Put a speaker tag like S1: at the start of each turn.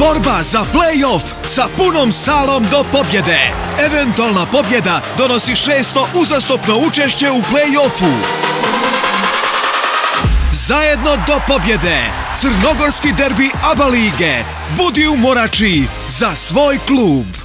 S1: Borba za play-off sa punom salom do pobjede. Eventualna pobjeda donosi 600 uzastopno učešće u play-offu. Zajedno do pobjede. Crnogorski derbi ABA lige. Budi u Morači za svoj klub.